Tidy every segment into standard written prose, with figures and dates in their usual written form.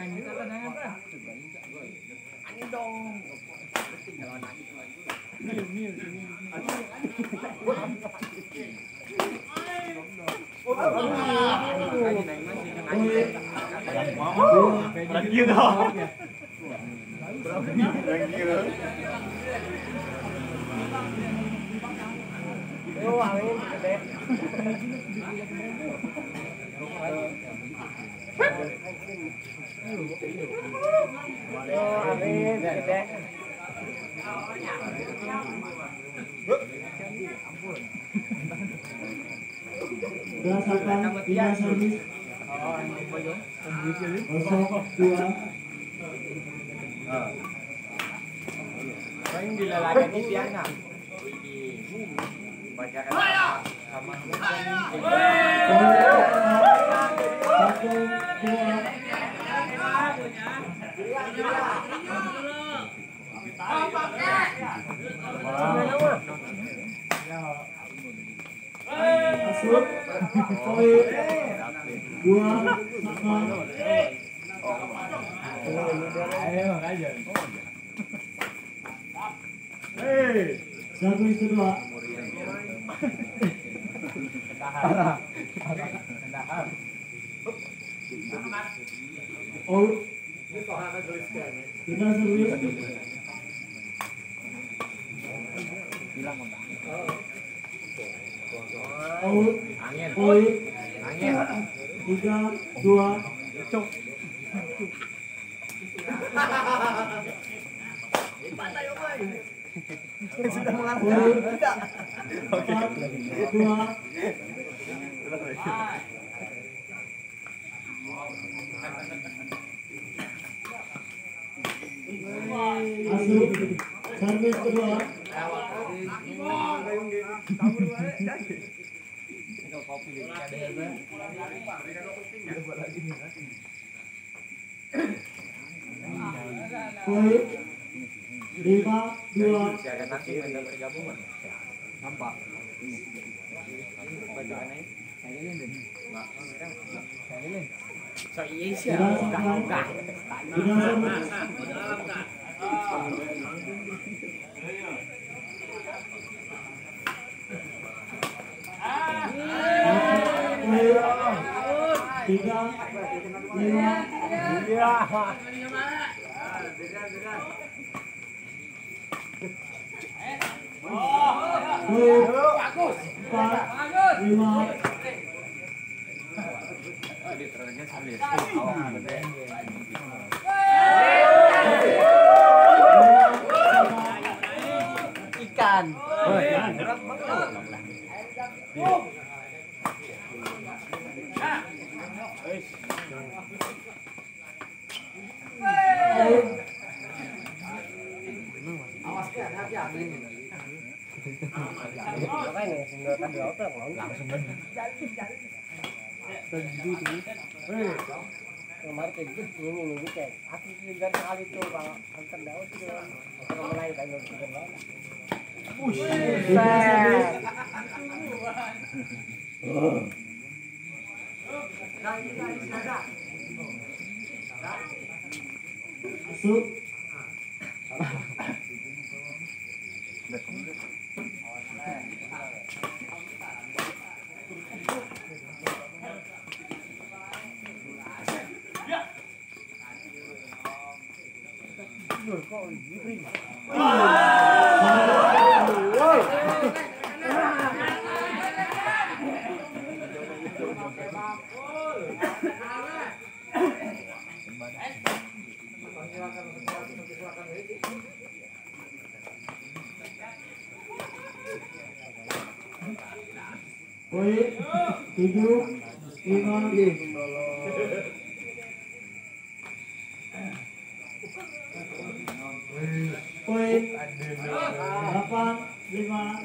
Lagi dong. Oh, angin gede. Oh, angin gede. Berdasarkan tiga servis. Kosong dua. Main dilalagyan ni Tiana. Bacakan sama Masuk. Poin 2-1. Servis kedua. Out. Kita servis. Out. Poin 3-2. sudah mengalah. Poin 4-2. Masuk. Servis kedua. Poin 5-2. Nampak. So iya sih. Tidak servis. Tiga, lima. Bagus. 4, 5. Ikan. Langsung bener. Kemarin kayak gitu, ini kayak aku juga kali tuh kalau antar daun itu kalau mulai kayak gitu kan. Masuk. Poin 7-5. Poin 8-5.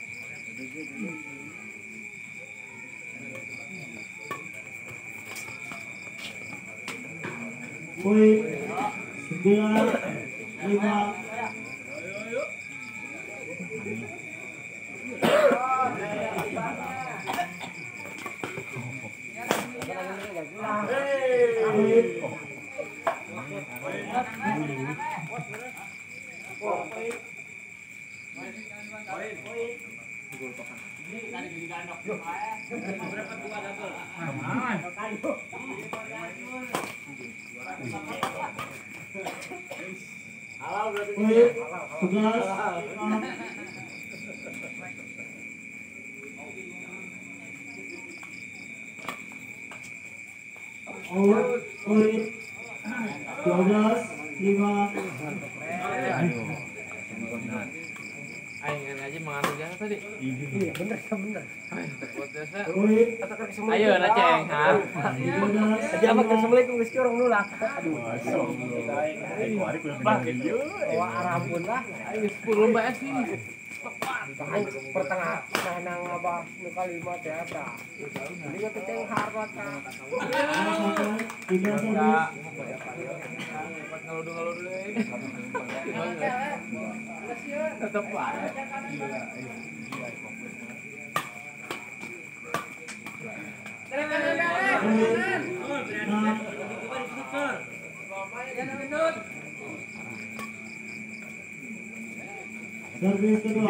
Poin 9-5. Poin 11-6. Out, poin 12-5. Aing aja mengandung jasa tadi. Iya bener. Poin Ayo na ceng, ha. 13-5. Jadi amat assalamualaikum guys orang nulak. Aduh. Wah arabun lah. Ayo 10 lomba sih. Aing pertengah nang apa nu kalimat ya ta. Jadi kata ceng harbat ka. Tidak servis. Ngeludu dulu. Tetep aja. Servis kedua.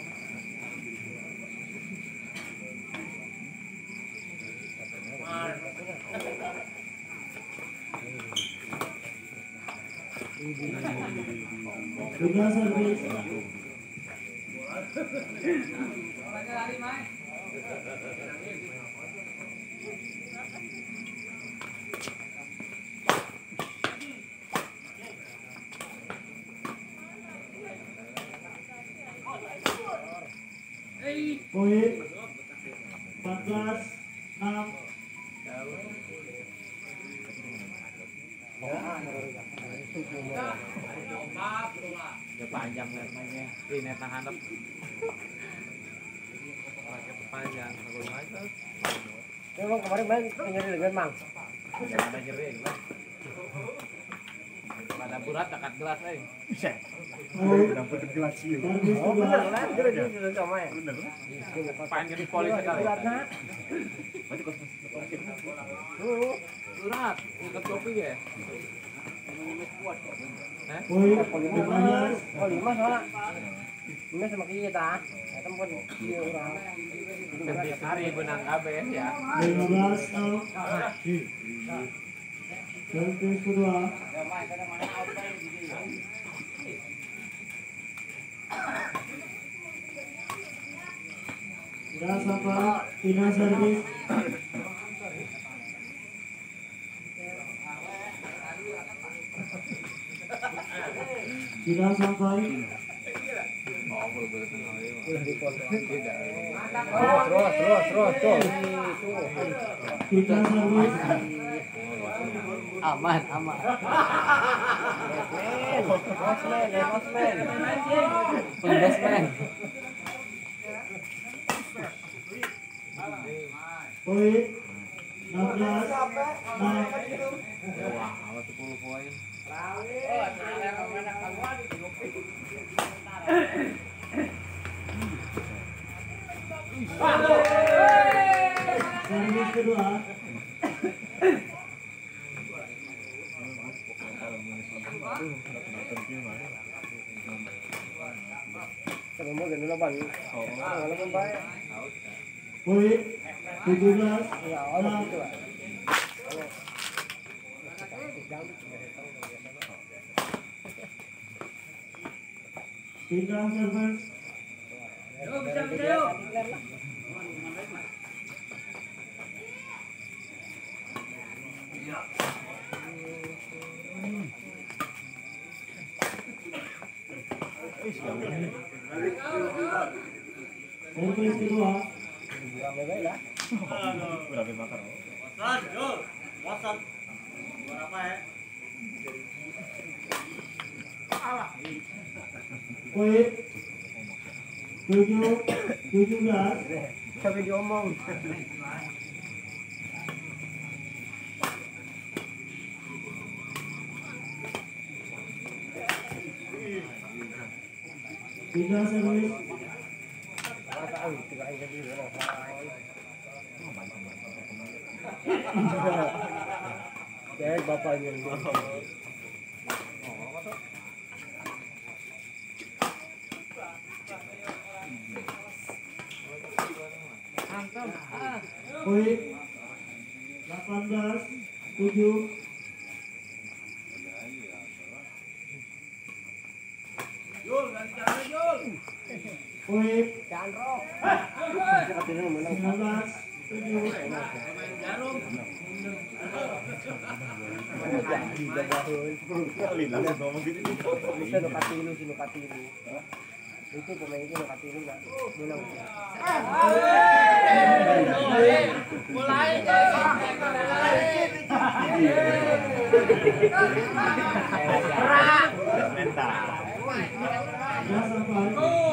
Tiga servis. Poin 14-6. Udah panjang netnya. Ini net handap. Pakai panjang, aku aja. Memang kemarin main nyari dengan mang. Ada jering lah. Pada berat dekat gelas euy. Dapat gelas sih. Servis Oh bener kedua. lah, dia sama ya. Panjang jadi poli sekali. Beratna. Berat, ikut kopi ya. Poin Oh 5 soalnya. 5 sama kita. Kita pun dia orang. Ganti hari benang kabeh ya. 15-6. Servis kedua. Tidak sampai. Tidak servis. Tidak sampai. Oh, boleh kenal ya. Udah di pon. Tidak. Terus. Tidak servis. Aman. Bosman. Pengbasman. Poin 16-6. Ya wah, 10 poin. Servis kedua. Sebelum ganti laban. Laban baik. Poin 17. Ya, Allah gitu lah. Tidak servis. Servis kedua. Poin 17. Sampai diomong. Tidak servis. Ya, bapaknya. Poin 18-7. Poin Jangan rok. 19-7. Bisa Lokatilu sih Lokatilu. Itu pemain itu Lokatilu nggak menang. Mulai. Ya sampai.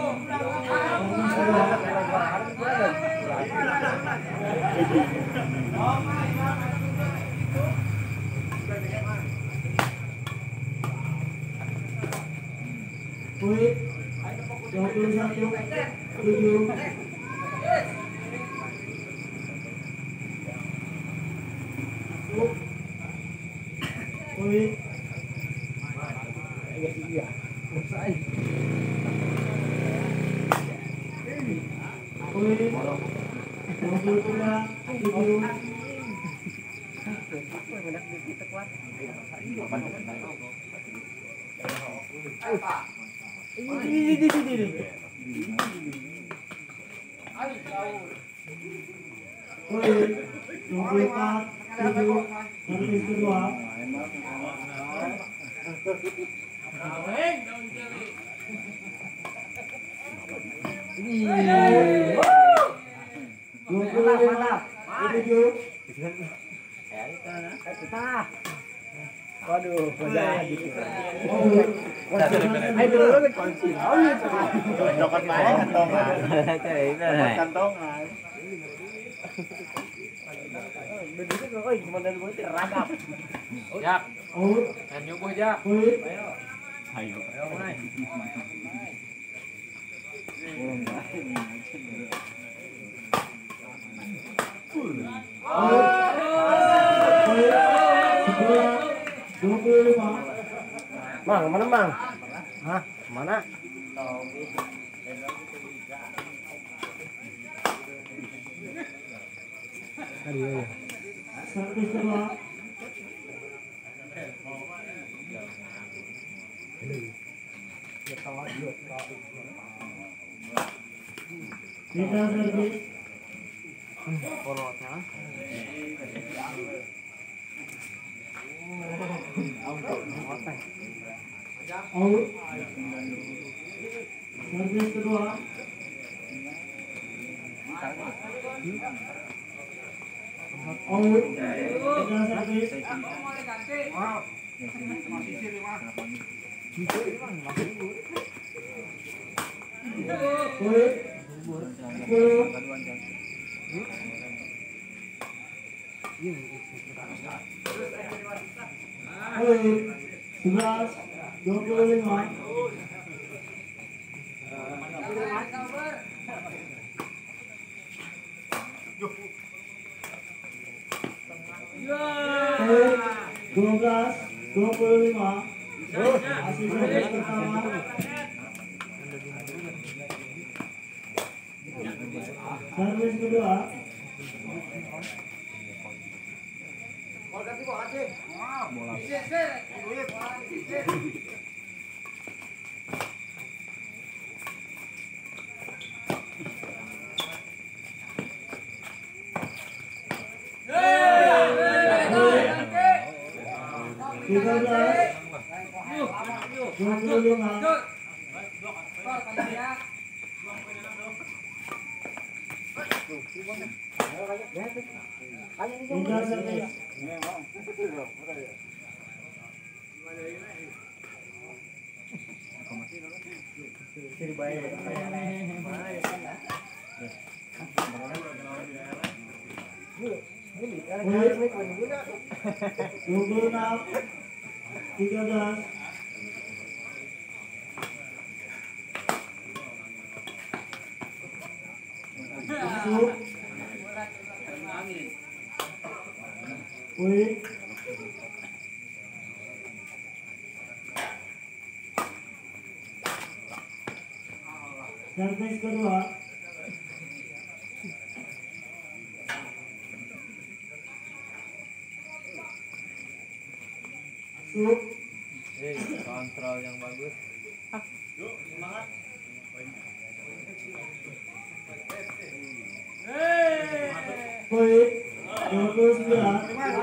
Poin 21-7. Poin Iya. poin 22-7. Menak kita kuat. Poin 24-7. Servis kedua. Waduh, jadi. Ayo dulu kunci. Cokot main kantongan. Kantongan. Begitu kok, cuma dari mulut ragap. Jak, out. kan nyubuh Jak. Poin Ayo. out. Poin 11-25. Mang, mana Mang? Hah? Mana? Aduh. Servis kedua. Kita servis. Out. Servis kedua. Out. Kita servis. Poin 10. Poin 11-25. Poin 12-25. Hasil servis pertama. Servis kedua. Tiga belas 25. Kita servis. Sini bayar. Ini, ada ini guna. 26-13. Masuk. Poin Servis kedua. Sub. Kontrol yang bagus. Poin 29.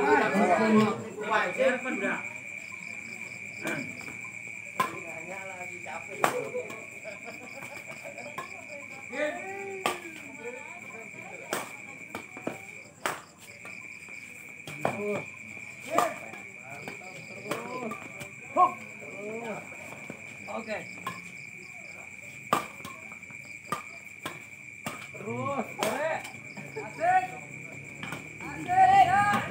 Oke. Terus, boleh. Asik. Asik.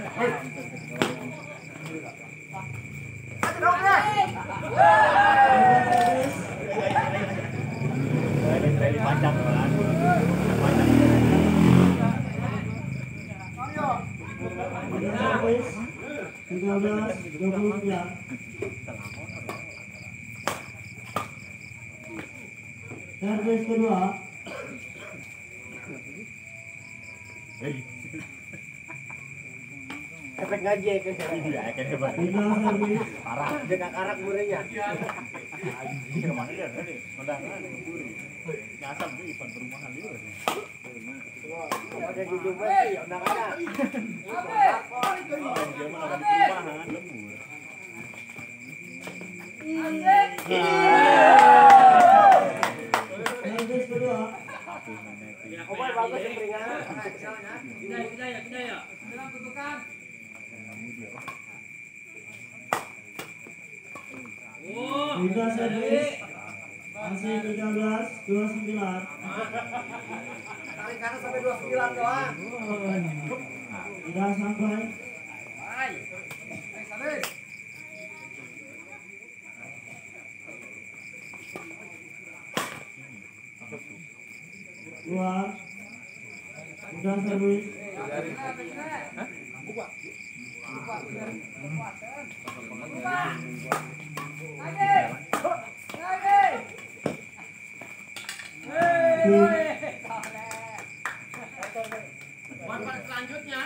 Servis 13-29. Servis kedua. Efek ngaji kan. Final servis. Dengan karak murenya. Ada di Dubai, anak-anak. Servis kedua. Oh, bagus keringan. Pindah ya. Bilang kutukan. Final servis. Masih 13-29. Tarik kanan sampai 29 doang. Tidak sampai. Keluar. Sudah servis. Korban selanjutnya.